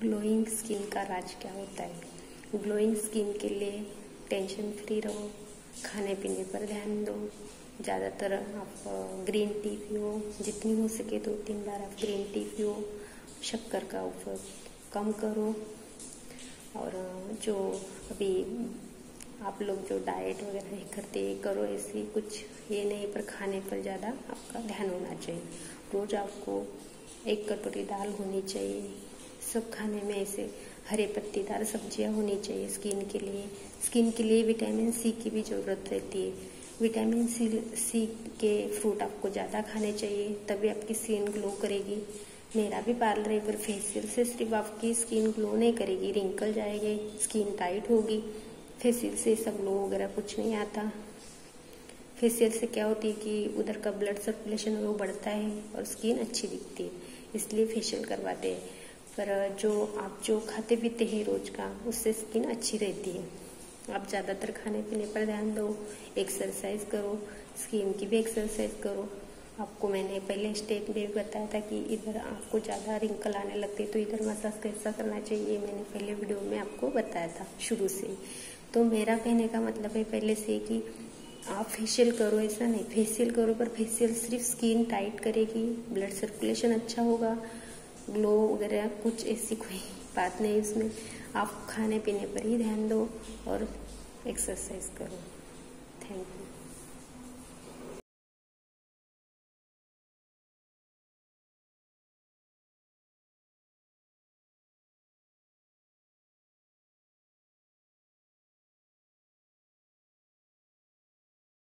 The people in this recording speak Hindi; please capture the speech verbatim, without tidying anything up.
ग्लोइंग स्किन का राज क्या होता है। ग्लोइंग स्किन के लिए टेंशन फ्री रहो, खाने पीने पर ध्यान दो। ज़्यादातर आप ग्रीन टी पियो, जितनी हो सके दो तीन बार आप ग्रीन टी पियो। शक्कर का उपयोग कम करो। और जो अभी आप लोग जो डाइट वगैरह करते करो, ऐसी कुछ ये नहीं, पर खाने पर ज़्यादा आपका ध्यान होना चाहिए। रोज़ आपको एक कटोरी दाल होनी चाहिए। सब खाने में ऐसे हरे पत्तेदार सब्जियां होनी चाहिए। स्किन के लिए स्किन के लिए विटामिन सी की भी ज़रूरत रहती है। विटामिन सी सी के फ्रूट आपको ज़्यादा खाने चाहिए, तभी आपकी स्किन ग्लो करेगी। मेरा भी पार्लर है, पर फेशियल से सिर्फ आपकी स्किन ग्लो नहीं करेगी, रिंकल जाएगी, स्किन टाइट होगी। फेशियल से सब ग्लो वगैरह कुछ नहीं आता। फेशियल से क्या होती है कि उधर का ब्लड सर्कुलेशन वो बढ़ता है और स्किन अच्छी दिखती है, इसलिए फेशियल करवाते हैं। पर जो आप जो खाते पीते हैं रोज का, उससे स्किन अच्छी रहती है। आप ज़्यादातर खाने पीने पर ध्यान दो, एक्सरसाइज करो, स्किन की भी एक्सरसाइज करो। आपको मैंने पहले स्टेप में भी बताया था कि इधर आपको ज़्यादा रिंकल आने लगते तो इधर मसाज कैसा करना चाहिए, मैंने पहले वीडियो में आपको बताया था शुरू से। तो मेरा कहने का मतलब है पहले से कि आप फेशियल करो, ऐसा नहीं, फेशियल करो, पर फेशियल सिर्फ स्किन टाइट करेगी, ब्लड सर्कुलेशन अच्छा होगा, ग्लो वगैरह कुछ ऐसी कोई बात नहीं इसमें। आप खाने पीने पर ही ध्यान दो और एक्सरसाइज करो। Thank you.